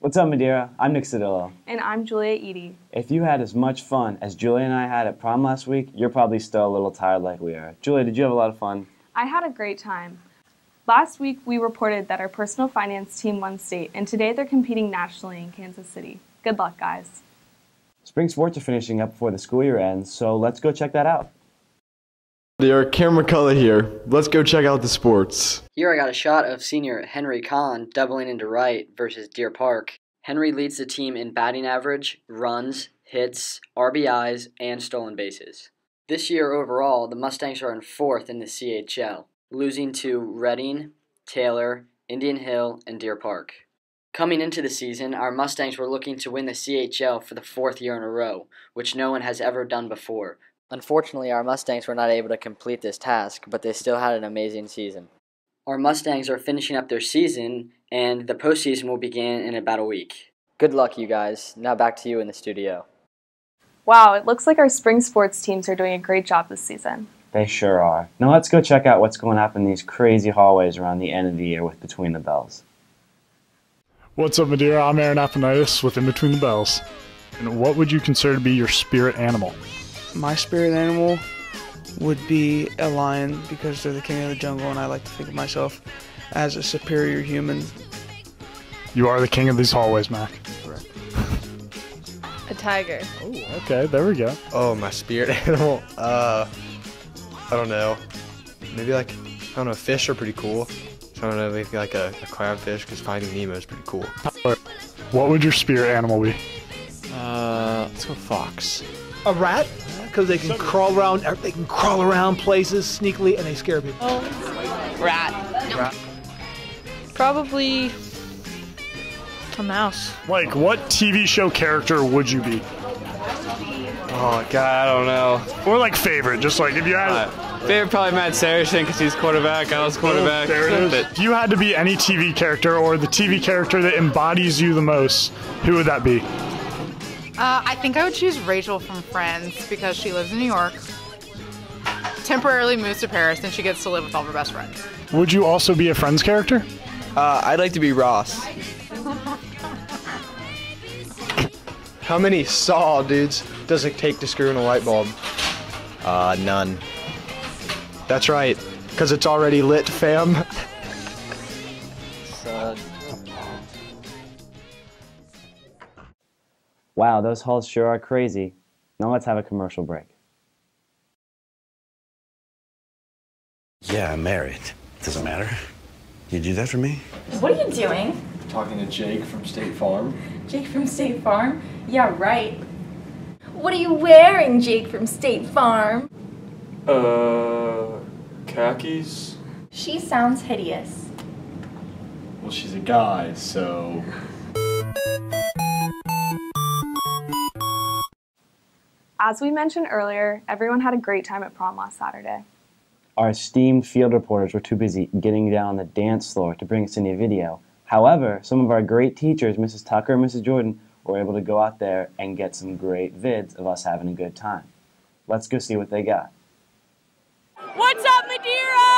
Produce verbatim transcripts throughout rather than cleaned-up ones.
What's up, Madeira? I'm Nick Cedillo. And I'm Julia Eady. If you had as much fun as Julia and I had at prom last week, you're probably still a little tired like we are. Julia, did you have a lot of fun? I had a great time. Last week, we reported that our personal finance team won state, and today they're competing nationally in Kansas City. Good luck, guys. Spring sports are finishing up before the school year ends, so let's go check that out. There, Cameron McCullough here. Let's go check out the sports. Here I got a shot of senior Henry Kahn doubling into right versus Deer Park. Henry leads the team in batting average, runs, hits, R B Is, and stolen bases. This year overall, the Mustangs are in fourth in the C H L, losing to Reading, Taylor, Indian Hill, and Deer Park. Coming into the season, our Mustangs were looking to win the C H L for the fourth year in a row, which no one has ever done before. Unfortunately, our Mustangs were not able to complete this task, but they still had an amazing season. Our Mustangs are finishing up their season, and the postseason will begin in about a week. Good luck, you guys. Now back to you in the studio. Wow, it looks like our spring sports teams are doing a great job this season. They sure are. Now let's go check out what's going up in these crazy hallways around the end of the year with Between the Bells. What's up, Madeira? I'm Aaron Aponitis with In Between the Bells. And what would you consider to be your spirit animal? My spirit animal would be a lion because they're the king of the jungle, and I like to think of myself as a superior human. You are the king of these hallways, Mac. Correct. A tiger. Oh, okay, there we go. Oh, my spirit animal? Uh, I don't know. Maybe like, I don't know, fish are pretty cool. I don't know, maybe like a, a clownfish, because Finding Nemo is pretty cool. What would your spirit animal be? Uh, let's go fox. A rat, because they can crawl around. They can crawl around places sneakily, and they scare people. Oh, rat. Rat. Probably a mouse. Like, what T V show character would you be? Oh, God, I don't know. Or like favorite, just like if you had... Uh, favorite probably Matt Saracen because he's quarterback. I was quarterback. Oh, there it is. If you had to be any T V character or the T V character that embodies you the most, who would that be? Uh, I think I would choose Rachel from Friends because she lives in New York, temporarily moves to Paris, and she gets to live with all her best friends. Would you also be a Friends character? Uh, I'd like to be Ross. How many saw dudes does it take to screw in a light bulb? Uh, none. That's right, because it's already lit, fam. So, Wow, those halls sure are crazy. Now let's have a commercial break. Yeah, I'm married. Doesn't matter. You do that for me? What are you doing? Talking to Jake from State Farm. Jake from State Farm? Yeah, right. What are you wearing, Jake from State Farm? Uh, khakis? She sounds hideous. Well, she's a guy, so... As we mentioned earlier, everyone had a great time at prom last Saturday. Our esteemed field reporters were too busy getting down on the dance floor to bring us any video. However, some of our great teachers, Missus Tucker and Missus Jordan, were able to go out there and get some great vids of us having a good time. Let's go see what they got. What's up, Madeira?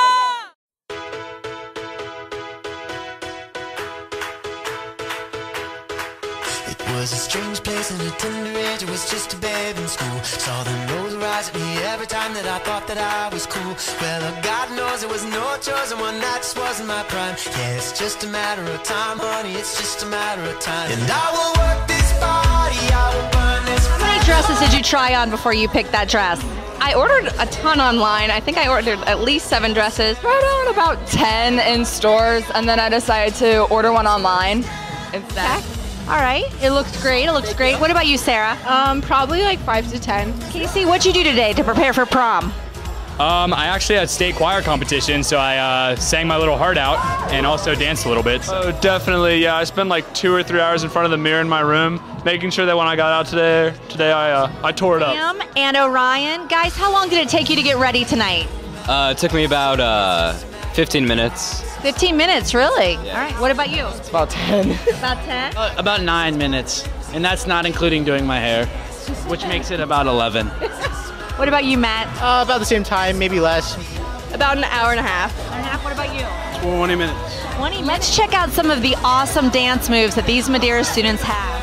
It was a strange place and a tender age. It was just a babe in school. Saw the nose rise at me every time that I thought that I was cool. Well, God knows it was no choice, and one night just wasn't my prime. Yeah, it's just a matter of time, honey. It's just a matter of time. And I will work this body. I will burn this. How many dresses did you try on before you picked that dress? I ordered a ton online. I think I ordered at least seven dresses. Right on about ten in stores, and then I decided to order one online instead. Okay. All right, it looks great, it looks great. What about you, Sarah? Um, probably like five to ten. Casey, what'd you do today to prepare for prom? Um, I actually had state choir competition, so I uh, sang my little heart out and also danced a little bit. Oh, definitely, yeah. I spent like two or three hours in front of the mirror in my room, making sure that when I got out today, today I, uh, I tore it up. Sam and Orion, guys, how long did it take you to get ready tonight? Uh, it took me about uh, fifteen minutes. fifteen minutes, really? Yeah. All right, what about you? It's about ten. About ten? Uh, about nine minutes, and that's not including doing my hair, which makes it about eleven. What about you, Matt? Uh, about the same time, maybe less. About an hour and a half. Hour and a half, what about you? twenty minutes. twenty minutes. Let's check out some of the awesome dance moves that these Madeira students have.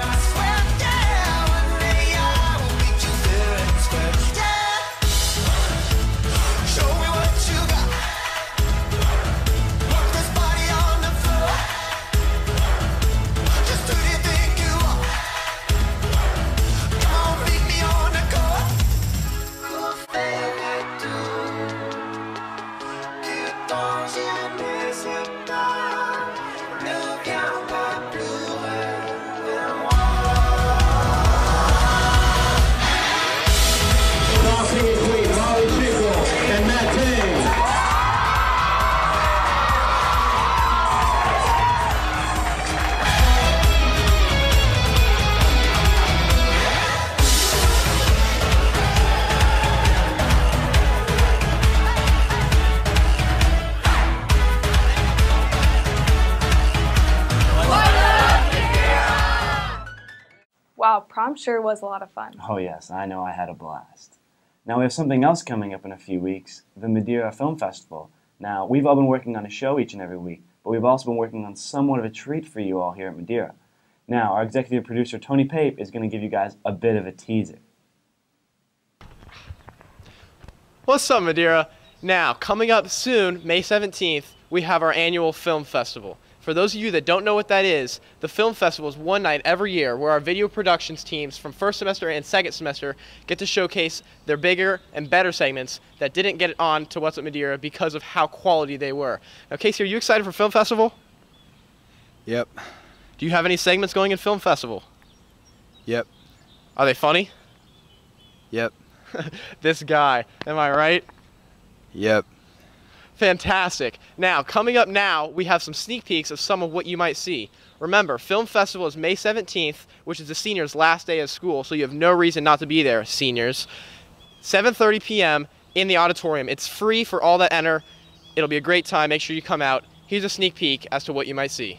Wow, prom sure was a lot of fun. Oh yes, I know I had a blast. Now we have something else coming up in a few weeks, the Madeira Film Festival. Now, we've all been working on a show each and every week, but we've also been working on somewhat of a treat for you all here at Madeira. Now, our executive producer, Tony Pape, is going to give you guys a bit of a teaser. What's up, Madeira? Now, coming up soon, May seventeenth, we have our annual film festival. For those of you that don't know what that is, the film festival is one night every year where our video productions teams from first semester and second semester get to showcase their bigger and better segments that didn't get on to What's Up Madeira because of how quality they were. Now, Casey, are you excited for film festival? Yep. Do you have any segments going in film festival? Yep. Are they funny? Yep. This guy, am I right? Yep. Fantastic. Now, coming up now, we have some sneak peeks of some of what you might see. Remember, Film Festival is May seventeenth, which is the seniors' last day of school, so you have no reason not to be there, seniors. seven thirty p m in the auditorium. It's free for all that enter. It'll be a great time. Make sure you come out. Here's a sneak peek as to what you might see.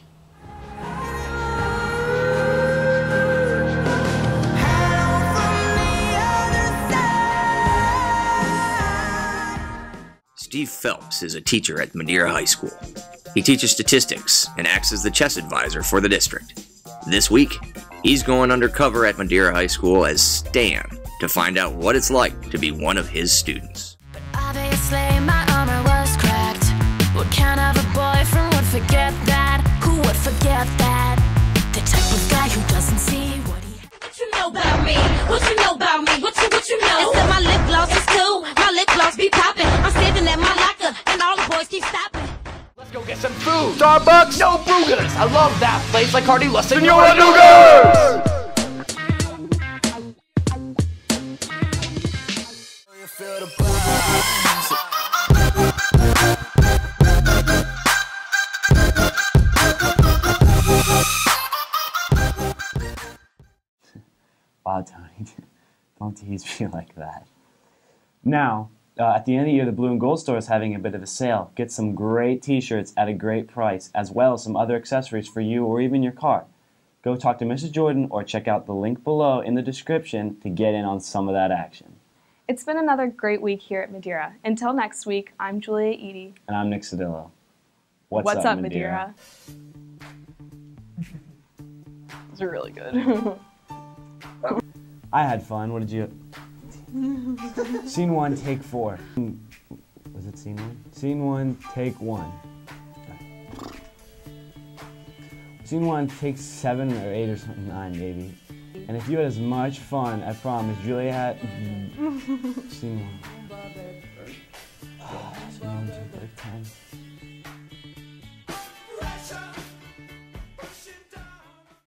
Steve Phelps is a teacher at Madeira High School. He teaches statistics and acts as the chess advisor for the district. This week, he's going undercover at Madeira High School as Stan to find out what it's like to be one of his students. Obviously my armor was cracked. What kind of a boyfriend would forget that? Who would forget that? The type of guy who doesn't see what he... What you know about me? What you know about me? What you, what you know? It's that my lip gloss is cool. My lip gloss be popping. I'm standing at my locker and all the boys keep stopping. Let's go get some food. Starbucks? No Brugas. I love that place like Hardy La Senora Nougars. Wow, Tony, don't tease me like that. Now, uh, at the end of the year, the Blue and Gold store is having a bit of a sale. Get some great t-shirts at a great price, as well as some other accessories for you or even your car. Go talk to Missus Jordan or check out the link below in the description to get in on some of that action. It's been another great week here at Madeira. Until next week, I'm Julia Eady. And I'm Nick Cedillo. What's, What's up, up, Madeira? Madeira? Those are really good. I had fun. What did you... Scene one, take four. Was it scene one? Scene one, take one. Scene one, take seven or eight or something, nine maybe. And if you had as much fun at prom as Julia had... Scene one. Scene one, take like ten.